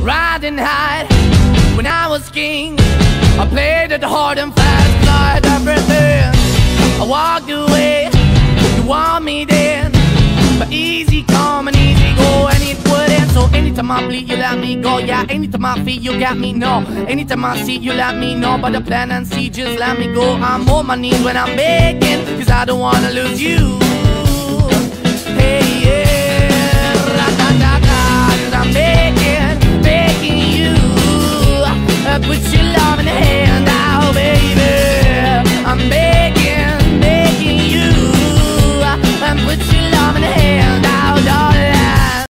riding high. When I was king, I played it hard and fast, 'cause I had everything. I walked away, you want me then, but easy come and easy go, and it wouldn't. So anytime I bleed, you let me go. Yeah, anytime I feel, you got me, no. Anytime I see, you let me know. But the plan and see, just let me go. I'm on my knees when I'm begging, 'cause I don't wanna lose you.